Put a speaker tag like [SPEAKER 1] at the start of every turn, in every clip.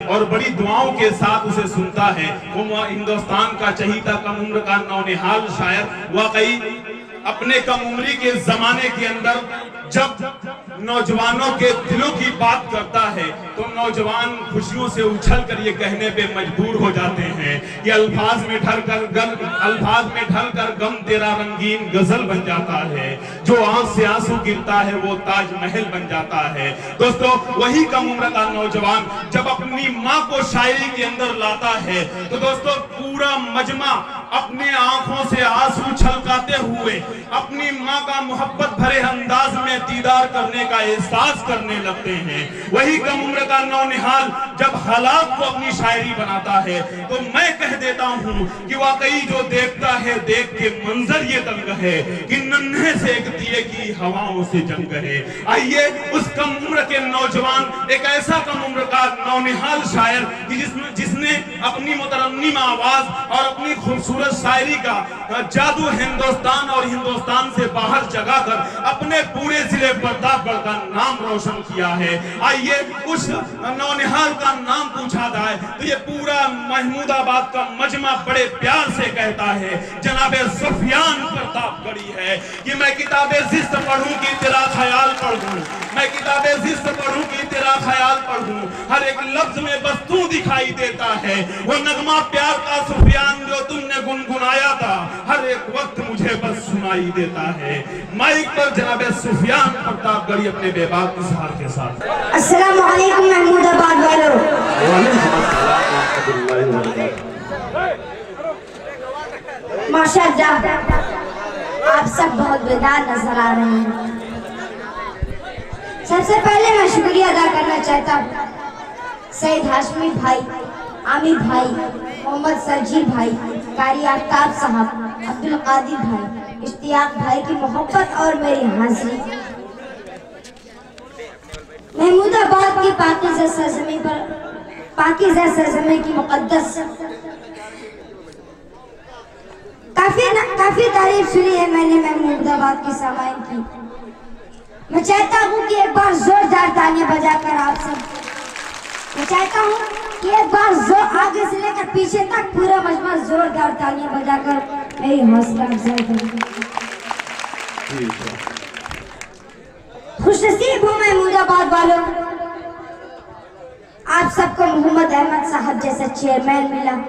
[SPEAKER 1] और बड़ी दुआओं के साथ उसे सुनता है। वो हिंदुस्तान का चहीता कम उम्र का नौनिहाल शायर वाकई अपने कम उम्री के जमाने के अंदर जब नौजवानों के दिलों की बात करता है तो नौजवान खुशियों से उछलकर ये कहने पे मजबूर हो जाते हैं कि अल्फाज में ढलकर गम तेरा रंगीन गजल बन जाता है, जो आंख से आंसू गिरता है वो ताजमहल बन जाता है। दोस्तों, वही कम उम्र का नौजवान जब अपनी माँ को शायरी के अंदर लाता है तो दोस्तों पूरा मजमा अपने आंखों से आंसू छलकाते हुए अपनी माँ का मोहब्बत भरे अंदाज में दीदार करने का एहसास करने लगते हैं। वही कम उम्र का नौनिहाल जब हालात को अपनी शायरी बनाता है तो मैं कह देता हूँ कि वाकई जो देखता है देख के मंजर ये दंग है कि नन्हे से एक दिए की हवाओं से जंग है। आइए उस कम उम्र के नौजवान, एक ऐसा कम उम्र का नौनिहाल शायर कि जिसने अपनी मुतरन्निम आवाज और अपनी खूबसूरत शायरी का जादू हिंदुस्तान और हिंदुस्तान से बाहर जगाकर अपने पूरे जिले प्रतापगढ़ का नाम रोशन किया है। आइए उस नौनिहाल का नाम पूछा जाए तो ये पूरा महमूदाबाद का मजमा बड़े प्यार से कहता है जनाबे सुफियान प्रतापगढ़ी है कि मैं किताबे जिस्त पढ़ूं कि तेरा ख्याल पढ़ूं, मैं किताबे जिस्त पढ़ूं कि तेरा ख्याल पढ़ूं, हर एक लफ्ज में बस तू दिखाई देता है। वो नगमा प्यार का सुफियान जो तुमने गुनगुनाया था हर एक वक्त मुझे बस सुनाई देता है। माइक पर जनाबे सुफियान प्रतापगढ़ी अपने बेबाक इजहार के साथ।
[SPEAKER 2] अस्सलाम वालेकुम महमूदाबाद वालों। माशाअल्लाह आप सब बहुत बेदार नजर आ रहे हैं। सबसे पहले मैं शुक्रिया अदा करना चाहता हूँ सईद हाशमी भाई, आमिर भाई, मोहम्मद सरजीर भाई, कारी आफ्ताब साहब, अब्दुल कादिर भाई, इश्तियाक भाई की मोहब्बत और मेरी हाजिरी। महमूदाबाद की पाकीज़ा सरज़मीं पर, पाकीज़ा सरज़मीं की मुक़द्दस काफी तारीफ सुनी है मैंने महमूदाबाद की सामाइन की। मैं चाहता हूँ कि एक बार जोरदार तालियां बजाकर आप सब, मैं चाहता हूँ कि एक बार जोर आगे से लेकर पीछे तक पूरा मजमा जोरदार तालियां बजाकर मेरी हौसला अफजाई करें। खुशनसीब हूँ महमूदाबाद वालों, आप सबको मोहम्मद अहमद साहब जैसा चेयरमैन मिला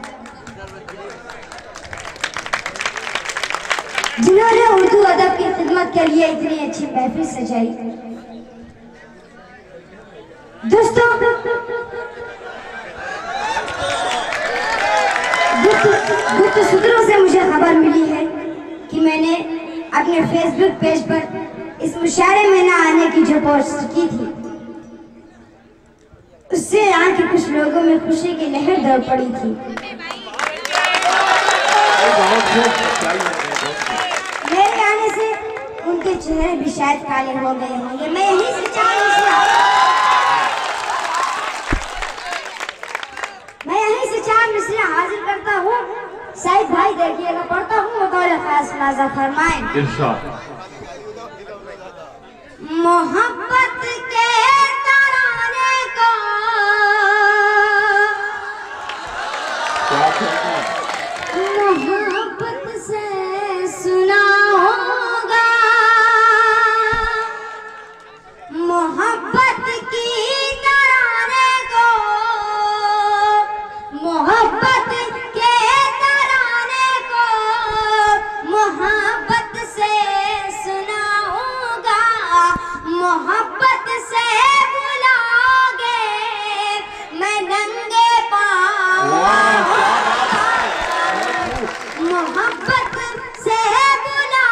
[SPEAKER 2] जिन्होंने उर्दू अदब की खिदमत के लिए इतनी अच्छी महफिल सजाई। दोस्तों, गुप्त सूत्रों से मुझे खबर मिली है कि मैंने अपने फेसबुक पेज पर इस मुशायरे में ना आने की जो पोस्ट की थी उससे यहाँ के कुछ लोगों में खुशी की लहर दौड़ पड़ी थी। मेरे आने से उनके चेहरे भी शायद काले हो गए होंगे। मैं यहीं से चार मिसरे हाजिर करता हूँ। शायद भाई देखिएगा, पढ़ता हूँ बतौर खास नाज़ा फरमाएं। मोहब्बत के तराने को मोहब्बत से सुनाऊंगा, मोहब्बत की तराने को मोहब्बत के तराने को मोहब्बत से सुनाऊंगा, मोहब्बत से बुलाओगे मैं नंगे पाँव, मोहब्बत से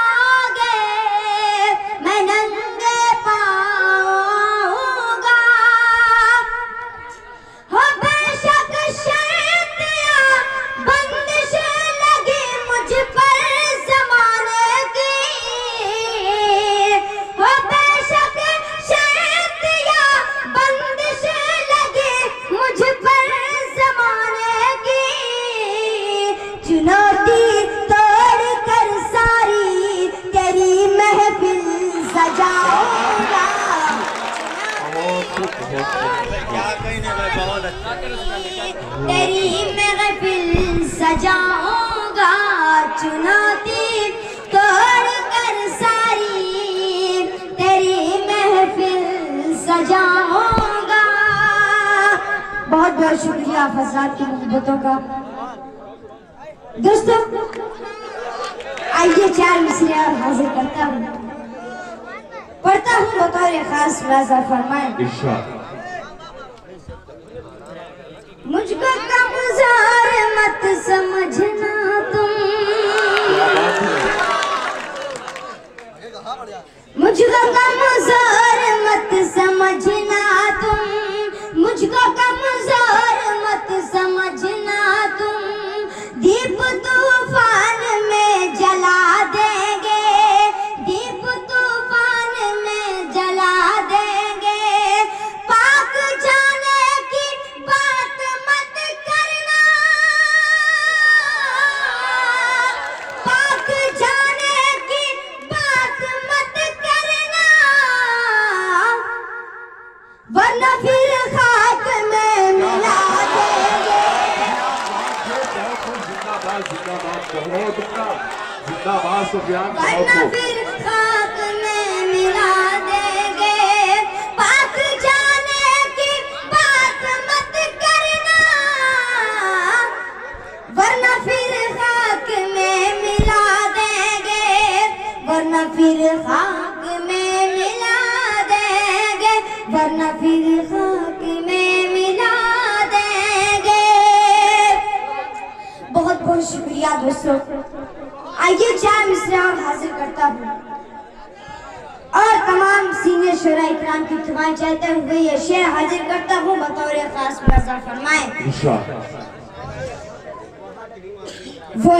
[SPEAKER 2] बुलाओगे मैं नंगे पाऊंगा,
[SPEAKER 3] बहुत अच्छा।
[SPEAKER 2] तेरी महफिल सजाऊंगा चुनौती तोड़ कर सारी, तेरी महफिल सजाऊंगा। बहुत बहुत शुक्रिया आप हज़रात की मोहब्बतों का। दोस्तों आइए 4 मिसरे और हाजिर करता हूँ, पढ़ता हूँ बतौर खास राजा फरमाए। मुझको कमज़ोर मत समझना तुम, मुझको कमज़ोर मत समझना तुम, मुझको कमज़ोर मत समझना तुम। दीप तूफान में जला देंगे, दीप तूफान में जला देंगे। पाक जाने की बात मत करना, पाक जाने की बात मत करना, वरना फिर खाक में मिला देंगे।
[SPEAKER 1] जिंदाबाद सुफियान,
[SPEAKER 2] वरना फिर खाक में मिला देंगे। पाक जाने की बात मत करना, वरना फिर खाक में मिला देंगे, वरना फिर खाक में मिला देंगे, वरना फिर खाक में मिला देंगे। बहुत बहुत शुक्रिया दोस्तों। आइए 4 मिसरे और हाजिर करता हूँ और तमाम सीनियर शोरा इकराम की दुआएं चाहते हुए ये शेर हाजिर करता हूँ बतौर खास मुलाज़ा फरमाए। वो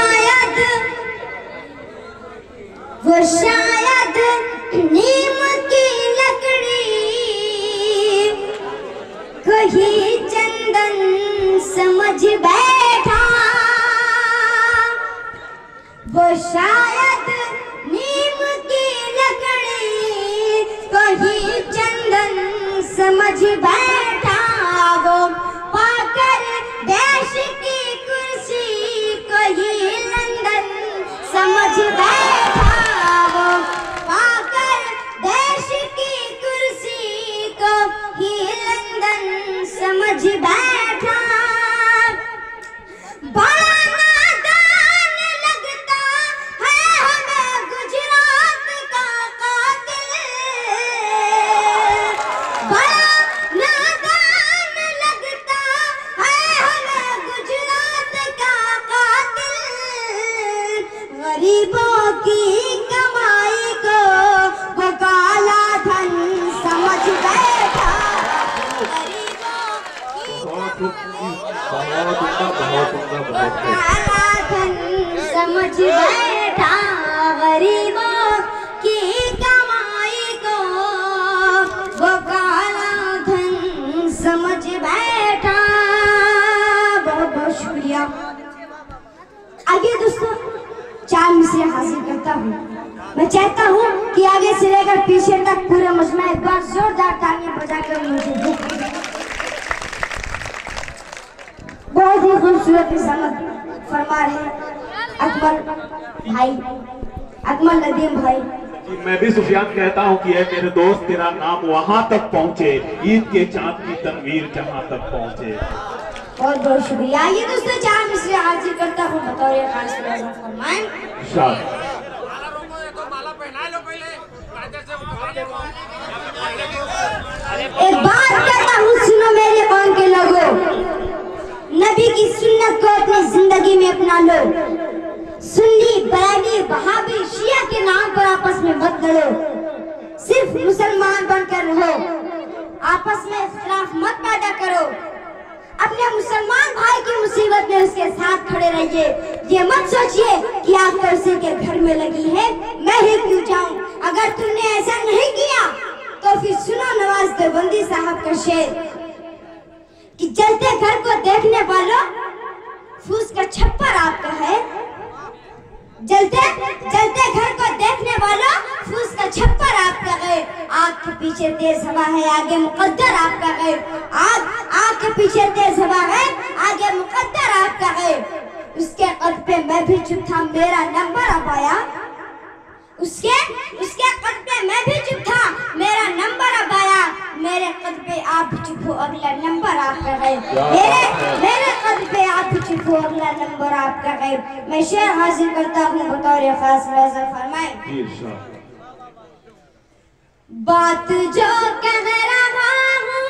[SPEAKER 2] शायद नीम की लकड़ी कहीं चंदन समझ बैठा, वो शायद नीम की लकड़ी कहीं चंदन समझ बैठा। वो पाकर देश की कुर्सी कहीं लंदन समझ बैठा, वो पाकर देश की कुर्सी को ही लंदन समझ बैठा। बड़ा नादान लगता है हमें गुजरात का कातिल, बड़ा नादान लगता है हमें गुजरात का कातिल। गरीबों की कमाई को वो काला धन समझ बैठा, गरीबों की काला धन समझ बैठा, गरीबों की कमाई को वो काला धन समझ बैठा। बहुत बहुत शुक्रिया। आगे दोस्तों 4 मिसरे हासिल करता हूँ। मैं चाहता हूँ कि आगे से लेकर पीछे तक पूरा मजमा एक बार जोरदार तालियां बजाकर मुझे बहुत ही खूबसूरत निजामत फरमा रहे अकमल भाई, अकमल नदीम भाई।
[SPEAKER 1] मैं भी सुफियान कहता हूँ कि मेरे दोस्त तेरा नाम वहाँ तक पहुँचे, ईद के चाँद की तनवीर जहाँ तक पहुँचे।
[SPEAKER 2] बहुत बहुत शुक्रिया। ये दोस्तों 4 मिसरे हाजिर करता हूँ बतौर खास मुलाज़ा फरमाएं। एक बात कहता हूँ सुनो मेरे कौम के लोगों, नबी की सुन्नत को अपनी जिंदगी में अपना लो। सुन्नी बरेली वहाबी शिया के नाम पर आपस में मत लड़ो, सिर्फ मुसलमान बनकर रहो, आपस में इख्तिलाफ मत पैदा करो। अपने मुसलमान भाई की मुसीबत में उसके साथ खड़े रहिए। ये मत सोचिए कि आग तो उसी के घर में लगी है, मैं ही क्यों जाऊं। अगर तुमने ऐसा नहीं किया तो फिर सुनो नवाज देवबंदी साहब का शेर कि जलते घर को देखने वालों फूस का छप्पर आपका है, जलते जलते घर को देखने वालों, फूस का छप्पर आपका गैर। आग के पीछे तेज हवा है, आगे मुकद्दर आपका गैर। आग के पीछे तेज हवा है, आगे मुकद्दर आपका गैर। उसके कद पे मैं भी चुप था, मेरा नंबर अब आया। उसके कद पे मैं भी चुप था, मेरा नंबर अब आया। मेरे कद पे आप चुप हो, अगला नंबर आपका है। मेरे कद पे आप चुप हो, अगला नंबर आपका है। मैं शेर हाजिर करता हूँ बतौर खास, मुलाज़ा फरमाएं। बात जो कह रहा हूँ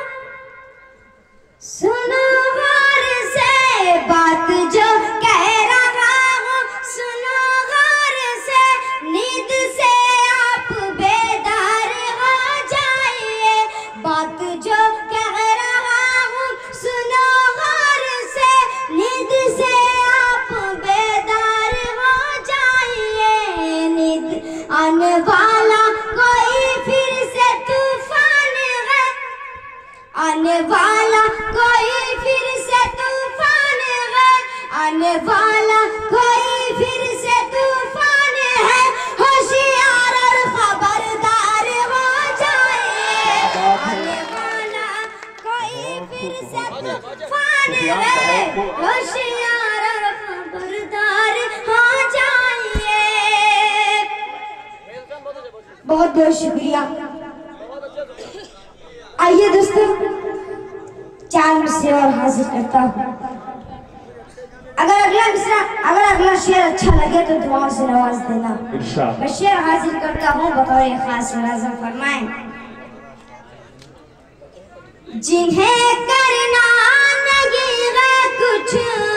[SPEAKER 2] सुनो गौर से, बात जो कह रहा हूँ सुनो गौर से। नींद से आप बेदार हो जाइए, बात जो कह रहा हूँ सुनो गौर से। नींद से आप बेदार हो जाइए। नींद आने वाला कोई फिर से तूफान है, आने वाला कोई फिर से तूफान है, आने वाला कोई फिर से तूफान है। होशियार और खबरदार हो जाए, आने वाला कोई फिर से तूफान है। होशियार और खबरदार हो जाइए। बहुत बहुत शुक्रिया। आइए दोस्तों, 4 मिसरे और हाजिर करता हूँ। अगर अगला शेर अच्छा लगे तो दुआओं से नवाज देना। मैं शेर हाजिर करता हूँ बतौर खास, मुलाज़ा फरमाएं। जिन्हें करना नहीं है कुछ,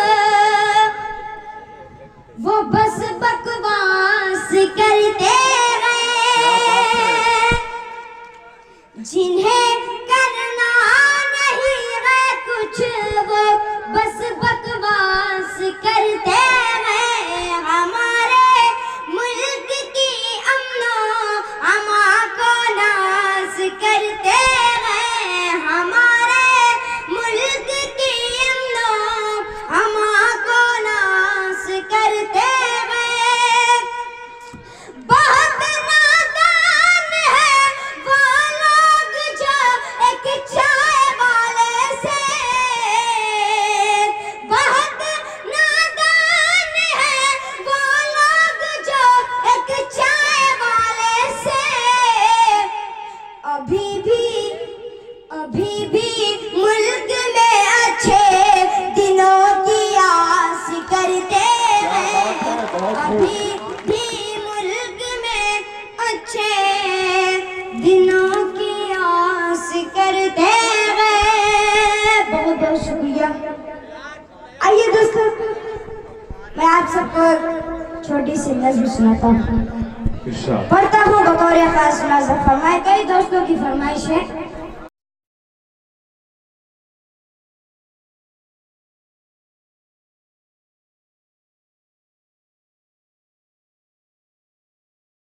[SPEAKER 2] वो बस बकवास करते हैं। जिन्हें करना नहीं है कुछ, वो बस बकवास करते हैं। हमारे मुल्क की अमनो अमा को नाश करते हैं। हमारे मुल्क की अमनो अमा को नाश करते हैं। बहुत नादान है वो लोग जो एक चाय वाले से, बहुत नादान है वो लोग जो एक चाय वाले से। अभी भी मुल्क में अच्छे दिनों की आस करते हैं। अभी भी मुल्क में अच्छे दिनों की आस करते हैं। बहुत बहुत शुक्रिया। आइए दोस्तों, मैं आप सबको छोटी सी नज़्म सुनाता हूँ, पढ़ता हूँ बतौर खास, मुलाज़ा फरमाएं। कई दोस्तों की फरमाइश है।